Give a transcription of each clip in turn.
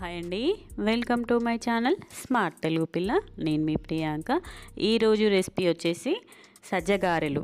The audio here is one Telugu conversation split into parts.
హాయ్ అండి, welcome to my channel smart Telugu పిల్ల. నేను మీ ప్రియాంక. ఈరోజు రెసిపీ వచ్చేసి సజ్జగారెలు.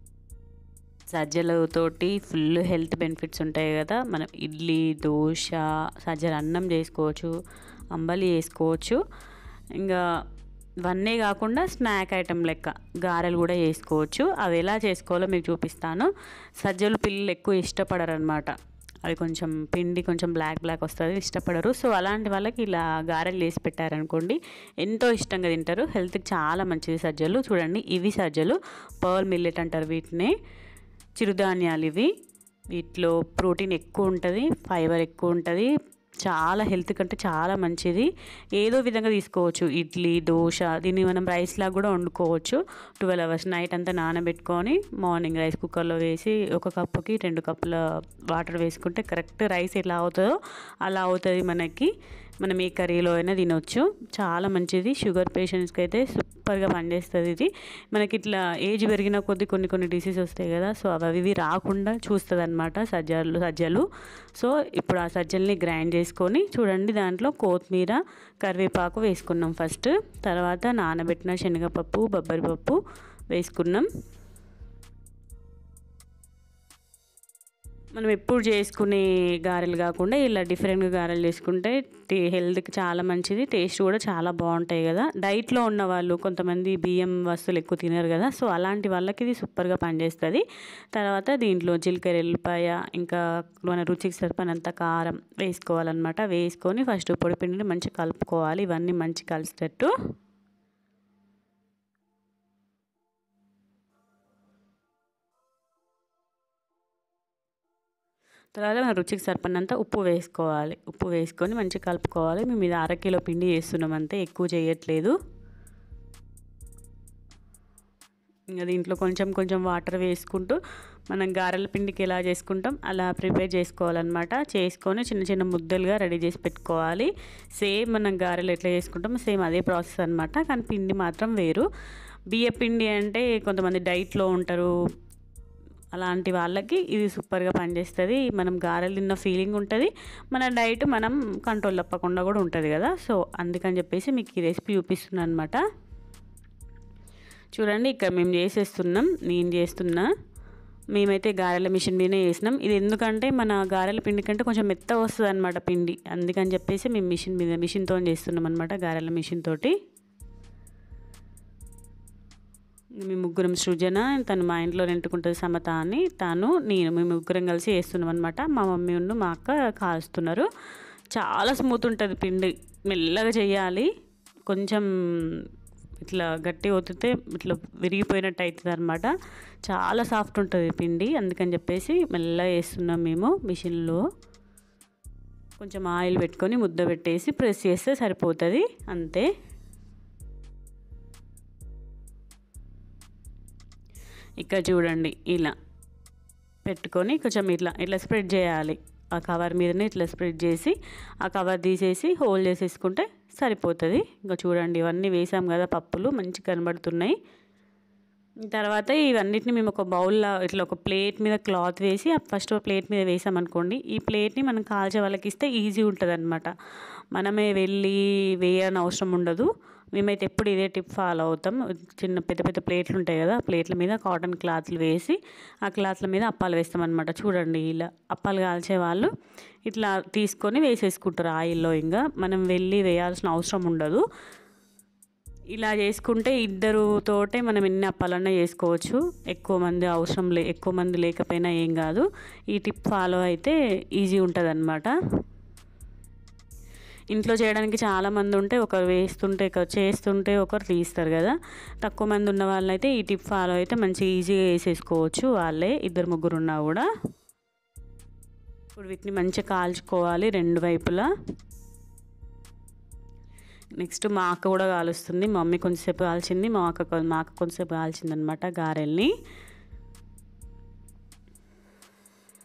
సజ్జలతోటి ఫుల్ హెల్త్ బెనిఫిట్స్ ఉంటాయి కదా. మనం ఇడ్లీ, దోశ, సజ్జల అన్నం చేసుకోవచ్చు, అంబలి చేసుకోవచ్చు. ఇంకా ఇవన్నీ కాకుండా స్నాక్ ఐటెం లెక్క గారెలు కూడా చేసుకోవచ్చు. అవి ఎలా చేసుకోవాలో మీకు చూపిస్తాను. సజ్జలు పిల్లలు ఎక్కువ ఇష్టపడరు అనమాట. అది కొంచెం పిండి కొంచెం బ్లాక్ వస్తుంది, ఇష్టపడరు. సో అలాంటి వాళ్ళకి ఇలా గారెలు వేసి పెట్టారనుకోండి, ఎంతో ఇష్టంగా తింటారు. హెల్త్కి చాలా మంచిది సజ్జలు. చూడండి, ఇవి సజ్జలు, పర్ల్ మిల్లెట్ అంటారు వీటిని. చిరుధాన్యాలు ఇవి. వీటిలో ప్రోటీన్ ఎక్కువ ఉంటుంది, ఫైబర్ ఎక్కువ ఉంటుంది. చాలా హెల్త్ కంటే చాలా మంచిది. ఏదో విధంగా తీసుకోవచ్చు. ఇడ్లీ, దోశ, దీన్ని మనం రైస్ లాగా కూడా వండుకోవచ్చు. 12 hours నైట్ అంతా నానబెట్టుకొని మార్నింగ్ రైస్ కుక్కర్లో వేసి 1 కప్పుకి 2 కప్పుల వాటర్ వేసుకుంటే కరెక్ట్ రైస్ ఎలా అవుతుందో అలా అవుతుంది మనకి. మనం ఏ కర్రీలో అయినా తినొచ్చు. చాలా మంచిది. షుగర్ పేషెంట్స్కి అయితే సూపర్గా పనిచేస్తుంది ఇది. మనకి ఇట్లా ఏజ్ పెరిగిన కొద్దీ కొన్ని డిసీజ్ వస్తాయి కదా, సో అవి రాకుండా చూస్తుంది అనమాట సజ్జలు. సో ఇప్పుడు ఆ సజ్జల్ని గ్రైండ్ చేసుకొని చూడండి, దాంట్లో కొత్తిమీర, కరివేపాకు వేసుకున్నాం ఫస్ట్. తర్వాత నానబెట్టిన శనగపప్పు, బొబ్బరిపప్పు వేసుకున్నాం. మనం ఎప్పుడు చేసుకునే గారెలు కాకుండా ఇలా డిఫరెంట్గా గారెలు చేసుకుంటే హెల్త్కి చాలా మంచిది. టేస్ట్ కూడా చాలా బాగుంటాయి కదా. డైట్లో ఉన్న వాళ్ళు కొంతమంది బియ్యం వస్తువులు ఎక్కువ తినరు కదా, సో అలాంటి వాళ్ళకి ఇది సూపర్గా పనిచేస్తుంది. తర్వాత దీంట్లో జీలకర్ర, ఎల్లిపాయ, ఇంకా మన రుచికి సరిపడినంత కారం వేసుకోవాలన్నమాట. వేసుకొని ఫస్ట్ పొడిపిండిని మంచిగా కలుపుకోవాలి. ఇవన్నీ మంచిగా కలిసేటట్టు. తర్వాత మన రుచికి సరిపడినంత ఉప్పు వేసుకోవాలి. ఉప్పు వేసుకొని మంచిగా కలుపుకోవాలి. మేము ఇది 1/2 కిలో పిండి చేస్తున్నాం అంతే, ఎక్కువ చేయట్లేదు. ఇంకా దీంట్లో కొంచెం వాటర్ వేసుకుంటూ మనం గారెల పిండికి ఎలా చేసుకుంటాం అలా ప్రిపేర్ చేసుకోవాలన్నమాట. చేసుకొని చిన్న ముద్దలుగా రెడీ చేసి పెట్టుకోవాలి. సేమ్ మనం గారెలు ఎట్లా చేసుకుంటామో సేమ్ అదే ప్రాసెస్ అనమాట, కానీ పిండి మాత్రం వేరు. బియ్య పిండి అంటే కొంతమంది డైట్లో ఉంటారు, అలాంటి వాళ్ళకి ఇది సూపర్గా పనిచేస్తుంది. మనం గారెలు తిన్న ఫీలింగ్ ఉంటుంది, మన డైట్ మనం కంట్రోల్ తప్పకుండా కూడా ఉంటుంది కదా. సో అందుకని చెప్పేసి మీకు ఈ రెసిపీ చూపిస్తున్నాను అనమాట. చూడండి, ఇక్కడ మేము చేసేస్తున్నాం, నేను చేస్తున్నా. మేమైతే గారెల మిషన్ మీదనే చేసినాం. ఇది ఎందుకంటే మన గారెల పిండి కంటే కొంచెం మెత్తగా వస్తుంది అనమాట పిండి. అందుకని చెప్పేసి మేము మిషన్తో చేస్తున్నాం అనమాట, గారెల మిషన్ తోటి. మేము ముగ్గురం, సృజన, తను మా ఇంట్లో రెంటుకుంటుంది సమత అని, నేను మేము ముగ్గురం కలిసి వేస్తున్నాం అనమాట. మా మమ్మీ ఉన్న మా అక్క కాలుస్తున్నారు. చాలా స్మూత్ ఉంటుంది పిండి, మెల్లగా చేయాలి. కొంచెం ఇట్లా గట్టి ఒత్తితే ఇట్లా విరిగిపోయినట్టు అవుతుంది అనమాట. చాలా సాఫ్ట్ ఉంటుంది పిండి, అందుకని చెప్పేసి మెల్లగా వేస్తున్నాం మేము మిషన్లో. కొంచెం ఆయిల్ పెట్టుకొని ముద్ద పెట్టేసి ప్రెస్ చేస్తే సరిపోతుంది అంతే. ఇక్కడ చూడండి, ఇలా పెట్టుకొని కొంచెం ఇట్లా స్ప్రెడ్ చేయాలి. ఆ కవర్ మీదనే ఇట్లా స్ప్రెడ్ చేసి ఆ కవర్ తీసేసి హోల్ చేసేసుకుంటే సరిపోతుంది. ఇంకా చూడండి, ఇవన్నీ వేసాం కదా, పప్పులు మంచిగా కనబడుతున్నాయి. తర్వాత ఇవన్నిటిని మేము ఒక బౌల్లో ఇట్లా ఒక ప్లేట్ మీద క్లాత్ వేసి ఫస్ట్ ప్లేట్ మీద వేసామనుకోండి, ఈ ప్లేట్ని మనం కాల్చే వాళ్ళకి ఇస్తే ఈజీ ఉంటుంది అనమాట. మనమే వెళ్ళి వేయని అవసరం ఉండదు. మేమైతే ఎప్పుడు ఇదే టిప్ ఫాలో అవుతాం. పెద్ద ప్లేట్లు ఉంటాయి కదా, ఆ ప్లేట్ల మీద కాటన్ క్లాత్లు వేసి ఆ క్లాత్ల మీద అప్పాలు వేస్తామన్నమాట. చూడండి, ఇలా అప్పాలు కాల్చే వాళ్ళు ఇట్లా తీసుకొని వేసేసుకుంటారు ఆయిల్లో. ఇంకా మనం వెళ్ళి వేయాల్సిన అవసరం ఉండదు. ఇలా చేసుకుంటే ఇద్దరుతోటే మనం ఎన్ని అప్పాలన్నా చేసుకోవచ్చు. ఎక్కువ మంది లేకపోయినా ఏం కాదు. ఈ టిప్ ఫాలో అయితే ఈజీ ఉంటుంది అన్నమాట. ఇంట్లో చేయడానికి చాలామంది ఉంటే ఒకరు చేస్తుంటే ఒకరు తీస్తారు కదా. తక్కువ మంది ఉన్న వాళ్ళైతే ఈ టిప్ ఫాలో అయితే మంచిగా ఈజీగా వేసేసుకోవచ్చు వాళ్ళే, 2-3 ఉన్నా కూడా. ఇప్పుడు వీటిని మంచిగా కాల్చుకోవాలి 2 వైపులా. నెక్స్ట్ మా అక్క కూడా కాలుస్తుంది. మా మమ్మీ కొంచెంసేపు కాల్చింది, మా అక్క కొంచెంసేపు కాల్చింది అనమాట గారెల్ని.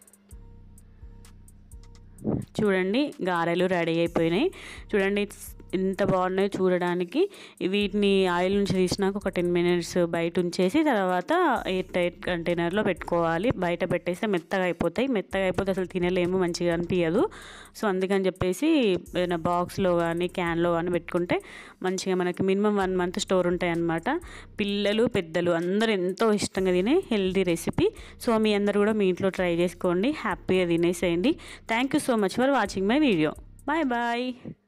చూడండి, గారెలు రెడీ అయిపోయినాయి. చూడండి, ఎంత బాగున్నాయో చూడడానికి. వీటిని ఆయిల్ నుంచి తీసినాక ఒక 10 మినిట్స్ బయట ఉంచేసి తర్వాత ఎయిర్ టైట్ కంటైనర్లో పెట్టుకోవాలి. బయట పెట్టేస్తే మెత్తగా అయిపోతాయి. మెత్తగా అయిపోతే అసలు తినలేము, మంచిగా అనిపించదు. సో అందుకని చెప్పేసి ఏదైనా బాక్స్లో కానీ క్యాన్లో కానీ పెట్టుకుంటే మంచిగా మనకి మినిమం 1 మంత్ స్టోర్ ఉంటాయి అన్నమాట. పిల్లలు పెద్దలు అందరూ ఎంతో ఇష్టంగా తినే హెల్దీ రెసిపీ. సో మీ అందరూ కూడా మీ ఇంట్లో ట్రై చేసుకోండి, హ్యాపీగా తినేసేయండి. Thank you so much for watching my video. Bye bye.